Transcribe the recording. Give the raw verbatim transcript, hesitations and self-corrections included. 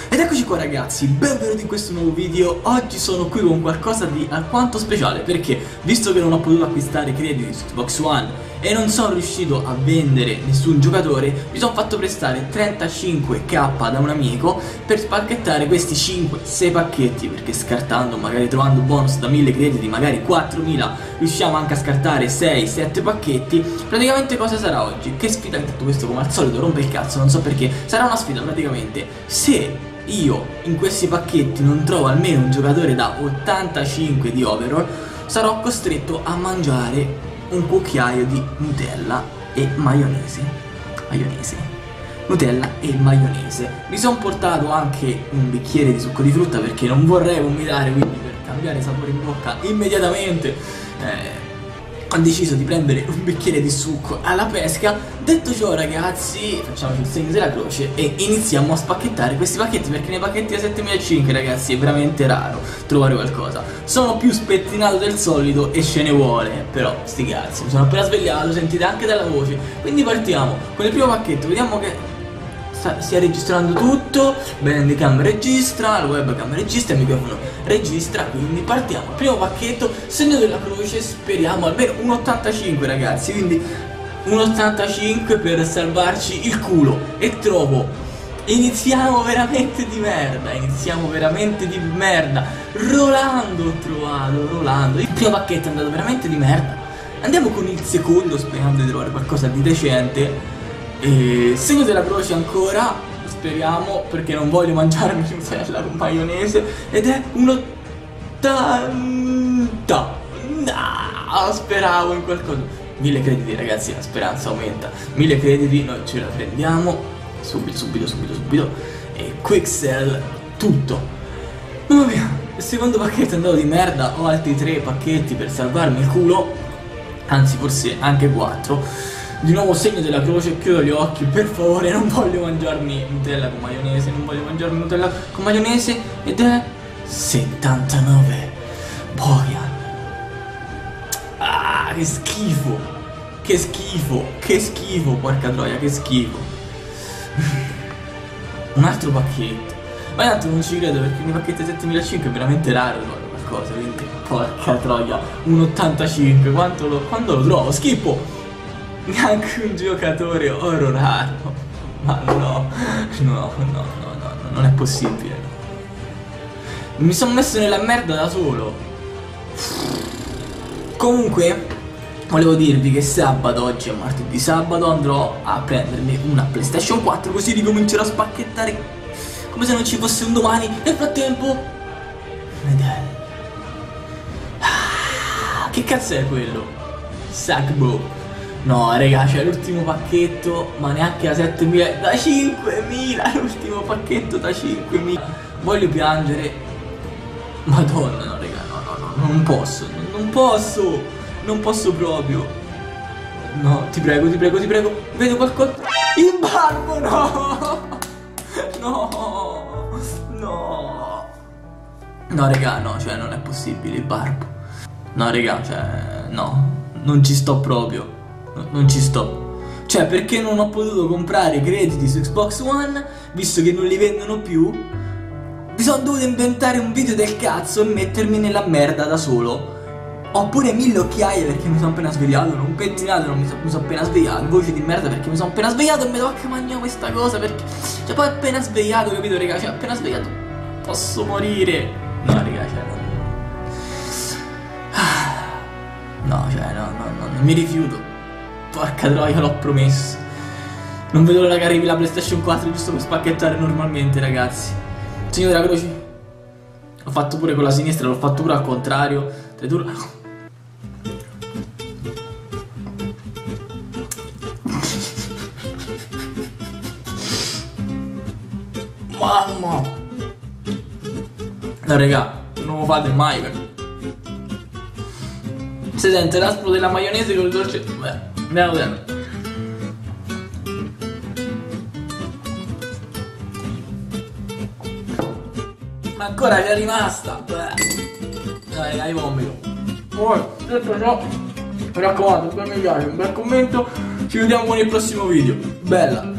Ed eccoci qua ragazzi, benvenuti in questo nuovo video. Oggi sono qui con qualcosa di alquanto speciale, perché visto che non ho potuto acquistare crediti su Xbox One e non sono riuscito a vendere nessun giocatore, mi sono fatto prestare trentacinque k da un amico per spacchettare questi cinque sei pacchetti, perché scartando, magari trovando bonus da mille crediti, magari quattromila, riusciamo anche a scartare sei sette pacchetti. Praticamente cosa sarà oggi? Che sfida? Tutto questo come al solito rompe il cazzo, non so perché. Sarà una sfida praticamente. Se io in questi pacchetti non trovo almeno un giocatore da ottantacinque di overall, sarò costretto a mangiare un cucchiaio di Nutella e maionese. Maionese Nutella e maionese. Mi sono portato anche un bicchiere di succo di frutta perché non vorrei vomitare, quindi per cambiare sapore in bocca immediatamente eh, ho deciso di prendere un bicchiere di succo alla pesca. Detto ciò ragazzi, facciamoci il segno della croce e iniziamo a spacchettare questi pacchetti, perché nei pacchetti da settemilacinque ragazzi è veramente raro trovare qualcosa. Sono più spettinato del solito e ce ne vuole, però sti cazzi, mi sono appena svegliato, sentite anche dalla voce. Quindi partiamo con il primo pacchetto, vediamo che sta, stia registrando tutto. Bandicam registra, la webcam registra, il microfono registra, quindi partiamo. Primo pacchetto, segno della croce, speriamo almeno un ottantacinque ragazzi, quindi un ottantacinque per salvarci il culo. E trovo, iniziamo veramente di merda, iniziamo veramente di merda. Rolando ho trovato, Rolando. Il primo pacchetto è andato veramente di merda. Andiamo con il secondo sperando di trovare qualcosa di decente. E segno della croce ancora, speriamo, perché non voglio mangiarmi Nutella con maionese. Ed è un ottanta. No, speravo in qualcosa. Mille crediti ragazzi, la speranza aumenta. Mille crediti, noi ce la prendiamo subito, subito, subito, subito. E quick sell tutto. Ma via, il secondo pacchetto è andato di merda. Ho altri tre pacchetti per salvarmi il culo, anzi forse anche quattro. Di nuovo segno della croce, chiudo gli occhi, per favore, non voglio mangiarmi Nutella con maionese, non voglio mangiarmi Nutella con maionese. Ed è settantanove boia. Ah, che schifo, che schifo, che schifo, porca troia, che schifo. Un altro pacchetto, ma tanto non ci credo, perché nei pacchetti settemilacinque è veramente raro trovare qualcosa, quindi porca troia, un ottantacinque, quanto lo, quando lo trovo? Schifo. Neanche un giocatore oro raro. Ma no, no, no, no, no, no, non è possibile. Mi sono messo nella merda da solo. Comunque, volevo dirvi che sabato, oggi è martedì, sabato andrò a prendermi una PlayStation quattro, così ricomincerò a spacchettare come se non ci fosse un domani. Nel frattempo, ah, che cazzo è quello? Sackbow. No raga, c'è l'ultimo pacchetto, ma neanche da settemila, da cinquemila, l'ultimo pacchetto da cinquemila. Voglio piangere. Madonna, no raga, no, no, no, non posso, non, non posso, non posso proprio. No, ti prego, ti prego, ti prego, vedo qualcosa. Il barbo, no. No, no. No raga, no, cioè non è possibile, il barbo. No raga, cioè, no, non ci sto proprio. Non ci sto. Cioè, perché non ho potuto comprare crediti su Xbox One, visto che non li vendono più, mi sono dovuto inventare un video del cazzo e mettermi nella merda da solo. Ho pure mille occhiaie perché mi sono appena svegliato, non pettinato, non mi sono so appena svegliato, voce di merda perché mi sono appena svegliato e mi tocca mangiare questa cosa perché... Cioè, poi appena svegliato, capito raga? Cioè, appena svegliato posso morire. No raga, cioè no. No, cioè, no, no, no, non mi rifiuto. Porca troia, l'ho promesso. Non vedo l'ora che arrivi la PlayStation quattro giusto per spacchettare normalmente ragazzi. Segno della croce. L'ho fatto pure con la sinistra, l'ho fatto pure al contrario. Mamma. No raga, non lo fate mai perché si sente l'aspro della maionese con il dolce. Beh, andiamo bene. Ma ancora c'è rimasta. Beh. Dai, dai, vomito. Poi, detto ciò, mi raccomando, se mi piace un bel commento. Ci vediamo con il prossimo video. Bella.